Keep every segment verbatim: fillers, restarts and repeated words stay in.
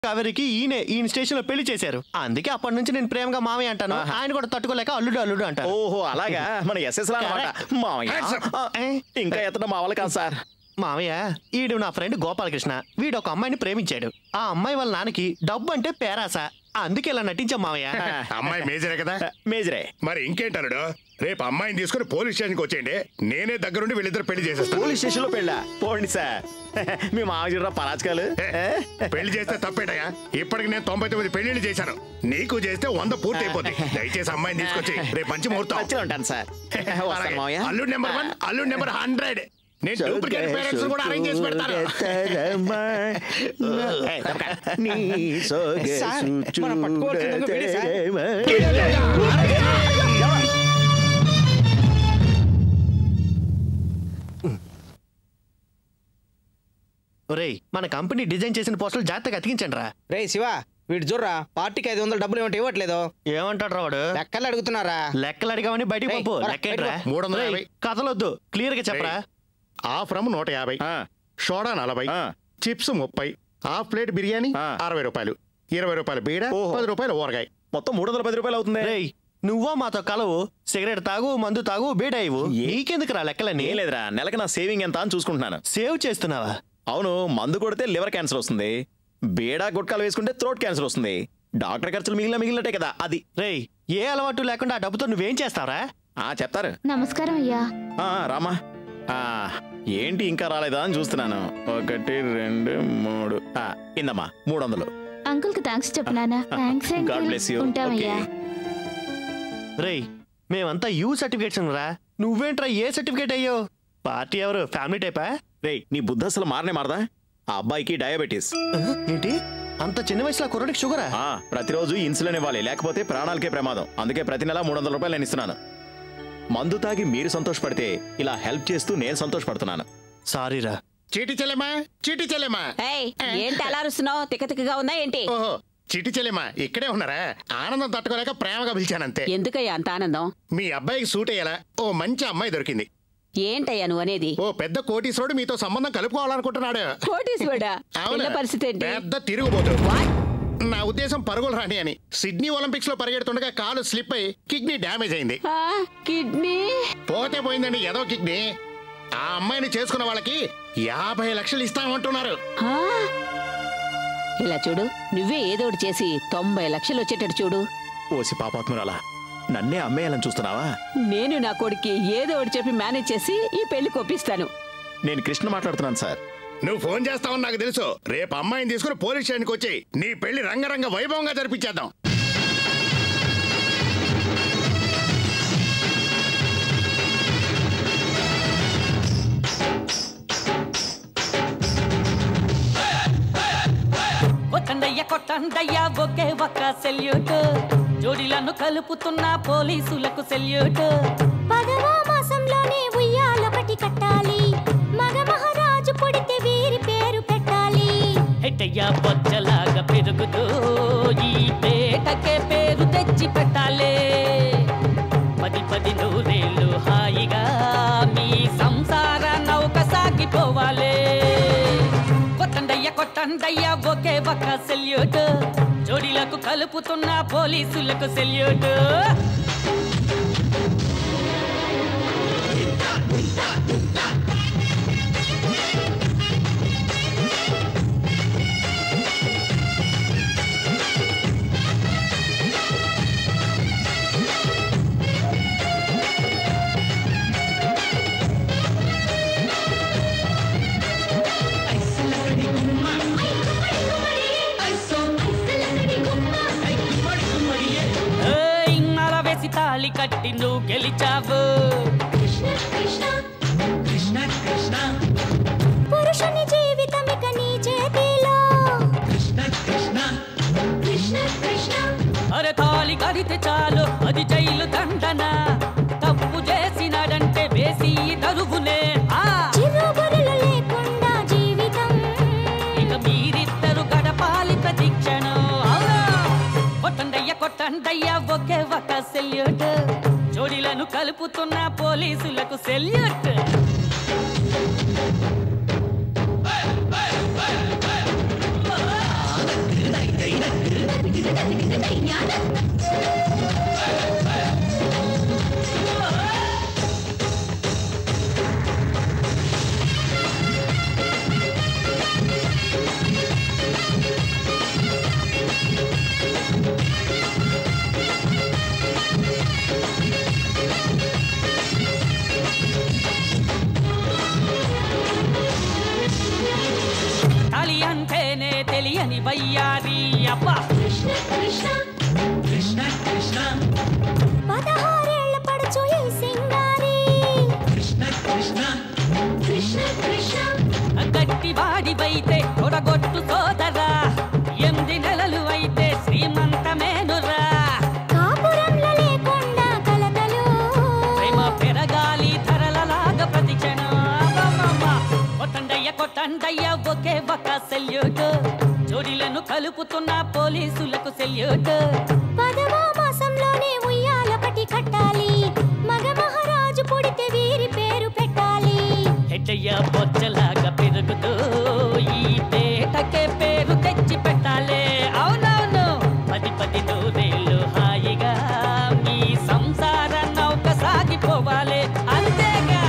కావేరికి ఈయన ఈయన స్టేషన్ లో పెళ్లి చేశారు. అందుకే అప్పటి నుంచి నేను ప్రేమగా మామయ్య అంటాను, ఆయన కూడా తట్టుకోలేక అల్లుడు అల్లుడు అంటారు. ఓహో అలాగా, మన ఎస్ఎస్ మామయ్య. ఇంకా ఎత్తడం మావల కాదు సార్. మామయ్య ఈడు నా ఫ్రెండ్ గోపాలకృష్ణ. వీడు ఒక అమ్మాయిని ప్రేమించాడు. ఆ అమ్మాయి వాళ్ళ నాన్నకి డబ్బు అంటే పేరాస, అందుకే ఇలా నటించాం మామయ్య. అమ్మాయి మేజరే కదా? మేజరే. మరి ఇంకేంటారు, రేపు అమ్మాయిని తీసుకుని పోలీస్ స్టేషన్కి వచ్చేయండి, నేనే దగ్గరుండి వీళ్ళిద్దరు పెళ్లి చేసేస్తాను. పోలీస్ స్టేషన్ లో పెళ్ళా? పోండి సార్, మీ మామయ్య పరాజకాలు. పెళ్లి చేస్తే తప్పేటయా? ఇప్పటికి నేను తొంభై తొమ్మిది పెళ్లిళ్ళు చేశాను, నీకు చేస్తే వంద పూర్తి అయిపోతుంది. దయచేసి అమ్మాయిని తీసుకొచ్చి రేపు మంచి ముహూర్తం ఉంటాను సార్. అల్లుడు నెంబర్ వన్, అల్లుడు నెంబర్ హండ్రెడ్. నేను డూప్లికేట్ పేరెంట్స్ కూడా అరేంజ్ చేసి పెడతాను. ఒరేయ్, మన కంపెనీ డిజైన్ చేసిన పోస్టర్లు జాగ్రత్తగా అతికించండి రా. రే శివ, వీడు చూడరా పార్టీకి ఐదు వందలు డబ్బులు ఏమంటే ఇవ్వట్లేదు. ఏమంటాడు రా వాడు? లెక్కలు అడుగుతున్నారా? లెక్కలు అడిగామని బయటికి పంపు. లెక్కేంట్రా? మూడు వందల యాభై. కథలొద్దు, క్లియర్ గా చెప్పరా. హాఫ్ రమ్ నూట యాభై, సోడా నలభై, చిప్స్ ముప్పై, హాఫ్ ప్లేట్ బిర్యానీ అరవై రూపాయలు, ఇరవై రూపాయలు బీడ, పది రూపాయలు ఊరగాయ, మొత్తం మూడు వందల పది రూపాయలు అవుతుంది. రేయ్, నువ్వో మాతో కలవు, సిగరెట్ తాగు, మందు తాగు, బీడ ఇవ్వు. నీకెందుకు రా లెక్కలని? ఏం లేదురా, నెలకి నా సేవింగ్ ఎంత అని చూసుకుంటున్నాను. సేవ్ చేస్తున్నావా? అవును, మందు కొడితే లివర్ క్యాన్సర్ వస్తుంది, బీడా గుట్కాలు వేసుకుంటే థ్రోట్ క్యాన్సర్ వస్తుంది, డాక్టర్ ఖర్చులు మిగిలిన మిగిలినట్టే కదా అది. రేయ్, ఏ అలవాటు లేకుండా ఆ డబ్బుతో నువ్వేం చేస్తావరా? ఆ చెప్తారు. నమస్కారం అయ్యా. రామా, ఏంటి ఇంకా రాలేదా అని చూస్తున్నాను. ఒకటి రెండు మూడు, ఇందమ్మా మూడు వందలు. అంకుల్ కి థ్యాంక్స్ చెప్పు నాన్న. Thanks uncle. God bless you. ఉంటామయ్యా. రేయ్, మేమంతా యూ సర్టిఫికేట్స్ రా, నువ్వేంట్రా ఏ సర్టిఫికేట్ అయ్యో? పార్టీ ఎవరు? ఫ్యామిలీ టైపా? రేయ్, నీ బుద్ధ అసలు మారనే మారదా? ఆ అబ్బాయికి డయాబెటీస్. ఏంటి, అంత చిన్న వయసులో కుర్రడికి షుగరా? ప్రతిరోజు ఇన్సులిన్ ఇవ్వాలి, లేకపోతే ప్రాణాలకే ప్రమాదం. అందుకే ప్రతి నెల మూడు వందల రూపాయలు నేను ఇస్తున్నాను. మందు తాగి మీరు సంతోషపడితే ఇలా హెల్ప్ చేస్తూ నేను సంతోషపడుతున్నాను. సారీరా. చీటి చెల్లెమా, చీటి చెల్లెమా. ఏంటి అలా అరుస్తున్నావు? తిక్కతిక్కగా ఉందా ఏంటి? ఓహో, చీటి చెల్లెమా ఇక్కడే ఉన్నారా? ఆనందం తట్టుకోలేక ప్రేమగా పిలిచానంతే. ఎందుకయ్యా అంత ఆనందం? మీ అబ్బాయికి సూట్ అయ్యేలా ఓ మంచి అమ్మాయి దొరికింది. ఏంటయ్యా నువ్వు అనేది? ఓ పెద్ద కోటీశ్వరుడు మీతో సంబంధం కలుపుకోవాలనుకుంటున్నాడు. కోటీశ్వరుడా? పరిస్థితి ఏంటి? పెద్ద తిరుగుబోతు. నా ఉద్దేశం పరుగులు రాని అని. సిడ్నీ ఒలింపిక్స్ లో పరిగెడుతుండగా కాలు స్లిప్ అయి కిడ్నీ డ్యామేజ్ అయింది. కిడ్నీ పోతే పోయిందండి, ఏదో కిడ్నీ. ఆ అమ్మాయిని చేసుకున్న వాళ్ళకి యాభై లక్షలు ఇస్తామంటున్నారు. ఇలా చూడు, నువ్వే ఏదో ఒకటి చేసి తొంభై లక్షలు వచ్చేటట్టు చూడు. ఓసి పాపాత్మురాలా, నన్నే అమ్మేయాలని చూస్తున్నావా? నేను నా కొడుక్కి ఏదో ఒకటి చెప్పి మేనేజ్ చేసి ఈ పెళ్లి కొప్పిస్తాను. నేను కృష్ణ మాట్లాడుతున్నాను సార్. నువ్వు ఫోన్ చేస్తావని నాకు తెలుసు. రేపు అమ్మాయిని తీసుకుని పోలీస్ స్టేషన్కి వచ్చి నీ పెళ్లి రంగరంగ వైభవంగా జరిపించేద్దాం. కొట్టండయ్య కొట్టండయ్య ఒకే ఒక్క సెల్యూట్, జోడీలను కలుపుతున్న పోలీసులకు సెల్యూట్. పదవా మాసంలోనే ఉయ్యాలొకటి కట్టాలి, మగ మహారాజు పుడితే వీరి పేరు పెట్టాలి. హెట్టయ్య బొచ్చలాగా పెరుగుతూ ఈ పేటకే పేరు తెచ్చి పెట్టాలి. పది పది నూరేళ్ళు హాయిగా మీ సంసార నౌక సాగిపోవాలి. కొట్టండయ్య కొట్టండయ్య ఒకే ఒక్క సెల్యూట్, జోడీలకు కలుపుతున్న పోలీసులకు సెల్యూట్. తాళి కట్టి నువ్వు గెలిచావు. పురుషుని జీవితం ఇక నీ చేతిలో. అరే తాళి కడితే చాలు అది జైలు దండన, తప్పు చేసినాడంటే వేసి తరుగునే. చిరుబురులు లేకుండా జీవితం ఇక మీరిద్దరు గడపాలి ప్రతిక్షణం. కొట్టండయ్య కొట్టండయ్య ఒకే ఒక్క సెల్యూట్, జోడీలను కలుపుతున్న పోలీసులకు సెల్యూట్. తలి అంటేనే తెలియని వయ్యారి అబ్బా పదహారేళ్ల పడుచు ఈ సింగారి గట్టి వాడివైతే తొడగొట్టు సోదరా ఎనిమిది నెలలు అయితే శ్రీమంతమేనురా కాపురంలో లేకుండా కలతలు ప్రేమ పెరగాలి ధరలలాగా ప్రతి క్షణం అబ్బమ్మమ్మ. కొట్టండయ్య కొట్టండయ్య ఒకే ఒక సెల్యూట్ జోడీలను కలుపుతున్న పోలీసులకు సెల్యూట్ పదవ మాసంలోనే ఉయ్యాలొకటి కట్టాలి మగ మహారాజు పుడితే వీరి పేరు పెట్టాలి హెడ్డయ్య బొచ్చలాగా పెరుగుతూ ఈ పేటకే పేరు తెచ్చి పెట్టాలి అవునవును పది పది నూరేళ్ళు హాయిగా మీ సంసార నౌక సాగిపోవాలి అంతేగా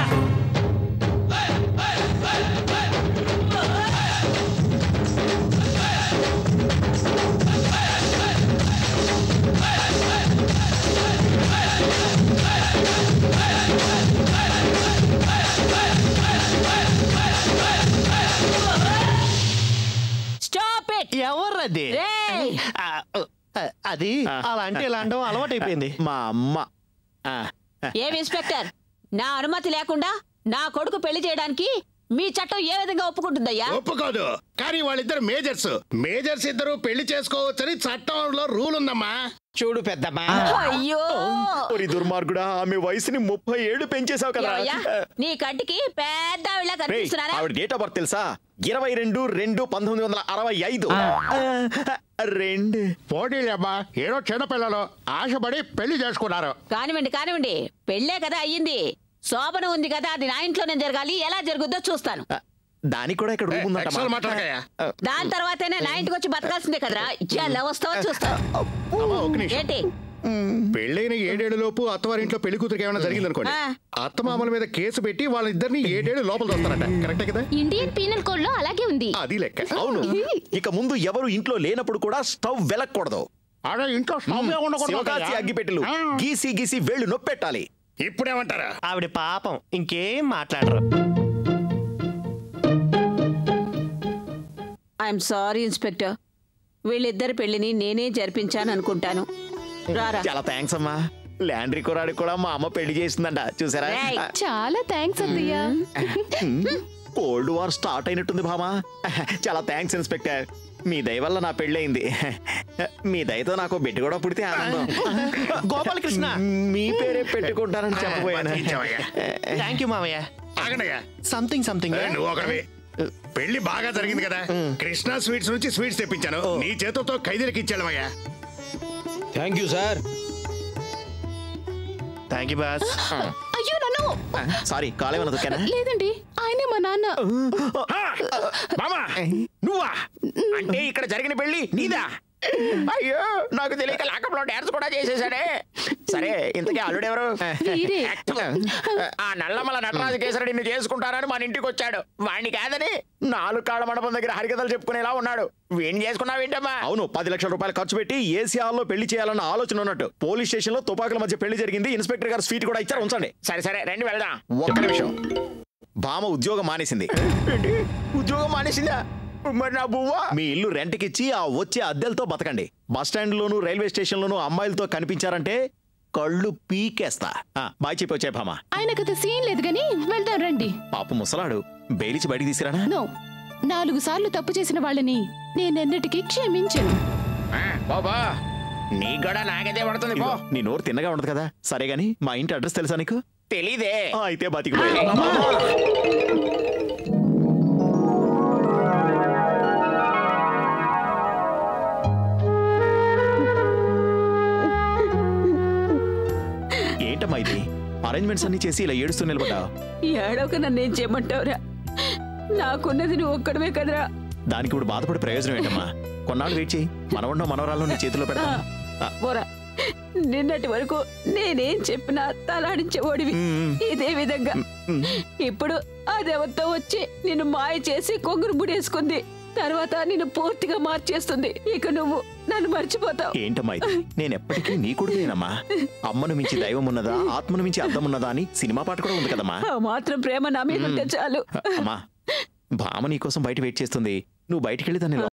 స్టాప్ ఇట్ ఎవర్రది రేయ్! ఆ, ఆ, అది అలా అంటే ఇలా అనడం అలవాటైపోయింది. మా అమ్మ ఆ, ఏం ఇన్స్పెక్టర్ నా అనుమతి లేకుండా నా కొడుకు పెళ్లి చేయడానికి మీ చట్టం ఏ విధంగా ఒప్పుకుంటుందయ్యా? ఒప్పుకోదు. కానీ వాళ్ళిద్దరు మేజర్స్ మేజర్స్ ఇద్దరు పెళ్లి చేసుకోవచ్చని చట్టంలో రూల్ ఉందమ్మా. చూడు పెద్దమ్మా, అయ్యో ఓరి దుర్మార్గుడా, ఆమె వయసుని ముప్పై ఏళ్ళు పెంచేశావు కదా. ఏమయ్యా, నీ కంటికి పెద్ద ఆవిడలా రేయ్, కనిపిస్తున్నారా? ఆవిడ డేట్ ఆఫ్ బర్త్ తెలుసా? ఇరవై రెండు రెండు పంతొమ్మిది వందల అరవై ఐదు రెండు పోటీలేమ్మా, ఏదో చిన్నపిల్లలు ఆశపడి పెళ్లి చేసుకున్నారు. కానివ్వండి కానివ్వండి, పెళ్ళే కదా అయ్యింది. శోభన ఉంది కదా, అది నా ఇంట్లోనే జరగాలి. ఎలా జరుగుద్దో చూస్తాను. దానికి కూడా ఇక్కడ రూమ్ ఉందట. ఎక్సల్ మాట్లాడకయ్యా. దాని తర్వాతనే నా ఇంటికి వచ్చి బతకాల్సిందే కదరా. ఎలా వస్తావో చూస్తాను. అమ్మా, ఒక్క నిమిషం. ఏంటి? పెళ్ళైన ఏడేళ్ల లోపు అత్తవారింట్లో పెళ్లి కూతురికి ఏమైనా జరిగింది అనుకోండి, ఆ. అత్తమామల మీద కేసు పెట్టి వాళ్ళిద్దరిని ఏడేళ్లు లోపల దొస్తారట. కరెక్టే కదా? ఇండియన్ పీనల్ కోడ్ లో అలాగే ఉంది. అది లెక్క. అవును, ఇక ముందు ఎవరు ఇంట్లో లేనప్పుడు కూడా స్టవ్ వెలక్కూడదు. అదే ఇంట్లో స్టవ్ ఏ ఉండకూడదు శివకాశి అత్తయ్య. అగ్గిపెట్టెలు ఆ. గీసి గీసి వేళ్ళు నొప్పెట్టాలి. ఇప్పుడేమంటారా? ఆవిడ పాపం ఇంకేం మాట్లాడరు. ఐఎమ్ సారీ ఇన్స్పెక్టర్, వీళ్ళిద్దరి పెళ్లిని నేనే జరిపించాను అనుకుంటాను. రారా. చాలా థ్యాంక్స్ అమ్మా. ల్యాండ్రీ కురాడికి కూడా మా అమ్మ పెళ్లి చేసిందంట, చూసారా? రేయ్. చాలా థ్యాంక్స్ అత్తయ్య. కోల్డ్ వార్ స్టార్ట్ అయినట్టుంది భామా. చాలా థ్యాంక్స్ ఇన్స్పెక్టర్, మీ దయ వల్ల నా పెళ్ళయింది. మీ దయతో నాకు బిడ్డ కూడా పుడితే ఆనందం. గోపాలకృష్ణ మీ పేరే పెట్టుకుంటానని చెప్పబోయాను. బతికించావయ్యా. థ్యాంక్ యూ మామయ్య. ఆగండయ్యా. సంథింగ్ సంథింగ్ ఏ, నువ్వు ఒకరివి. పెళ్లి బాగా జరిగింది కదా, కృష్ణా స్వీట్స్ నుంచి స్వీట్స్ తెప్పించాను. నీ చేతులతో ఖైదీలకు ఇచ్చాడమయ్యా. Thank you sir. Thank you boss. అయ్యో నన్ను సారీ, కాలేమన్నా దొక్కానా? లేదండి, ఆయనే మా నాన్న. మామా, నువ్వా? అంటే ఇక్కడ జరిగిన పెళ్లి నీదా? అయ్యో, నాకు తెలియక లాకప్లో డాన్స్ కూడా చేసేసాడే. సరే, ఇంతకీ అల్లుడు ఎవరు? వీరే. ఆ నల్లమల నటరాజు కేసరి నిన్ను చేసుకుంటానని మన ఇంటికి వచ్చాడు. వాణ్ణి కాదని నాలుగు కాళ్ళ మండపం దగ్గర హరికథలు చెప్పుకునేలా ఉన్నాడు. వీణ్ చేసుకున్నావేంటమ్మా? అవును, పది లక్షల రూపాయలు ఖర్చు పెట్టి ఏసీ హాల్లో పెళ్లి చేయాలన్న ఆలోచన ఉన్నట్టు. పోలీస్ స్టేషన్ లో తుపాకుల మధ్య పెళ్లి జరిగింది. ఇన్స్పెక్టర్ గారు స్వీట్ కూడా ఇచ్చారు, ఉంచండి. సరే సరే, రండి వెళ్దాం. ఒక్క నిమిషం. భామ ఉద్యోగం మానేసింది. ఉద్యోగం మానేసిందా? మరి నా బువ్వ. మీ ఇల్లు రెంట్కిచ్చి ఆ వచ్చే అద్దెలతో బతకండి. బస్ స్టాండ్ లోను రైల్వే స్టేషన్ లోను అమ్మాయిలతో కనిపించారంటే కళ్ళు పీకేస్తా. బాయ్ చెప్పి వచ్చే భామ. ఆయనకత సీన్ లేదు గాని వెళ్దాం రండి. పాప ముసలాడు, బెయిలిచి బయటికి తీసుకురానా? నో, నాలుగు సార్లు తప్పు చేసిన వాళ్ళని నేనెన్నటికీ క్షమించను. బాబా, నీ కూడా నాగదే పడుతుంది. నీ నోరు తిన్నగా ఉండదు కదా. సరే గాని మా ఇంటి అడ్రస్ తెలుసా నీకు? తెలీదే. అయితే బతికిపోయా. ఏంటమ్మా ఇది? అరేంజ్మెంట్స్ అన్ని చేసి ఇలా ఏడుస్తూ నిలబడ్డా? ఏడవక నన్నేం చేయమంటావురా? నాకున్నది నువ్వు ఒక్కడమే కదరా. దానికి ఇప్పుడు బాధపడే ప్రయోజనం ఏంటమ్మా? కొన్నాళ్ళు వెయిట్ చేయి మనవన్నో మనవరాల్లో నీ చేతిలో పెడతా పోరా నిన్నటి వరకు నేనేం చెప్పినా తలాడించేవాడివి ఇదే విధంగా ఇప్పుడు ఆ దేవత వచ్చి నిన్ను మాయ చేసి కొంగురు ముడేసుకుంది తర్వాత నిన్ను పూర్తిగా మార్చేస్తుంది ఇక నువ్వు నన్ను మర్చిపోతావు ఏంటమ్మా ఇది నేను ఎప్పటికీ నీ కొడుకునేనమ్మా అమ్మను మించి దైవం ఉన్నదా ఆత్మను మించి అర్థం ఉన్నదా అని సినిమా పాట కూడా ఉంది కదమ్మా ఆ మాత్రం ప్రేమ నా మీద ఉంటే చాలు అమ్మా భామ నీకోసం బయట వెయిట్ చేస్తుంది నువ్వు బయటికి వెళ్ళి దాన్ని